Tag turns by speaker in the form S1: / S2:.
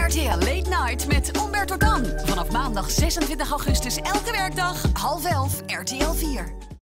S1: RTL Late Night met Umberto Tan. Vanaf maandag 26 augustus elke werkdag 22:30 RTL 4.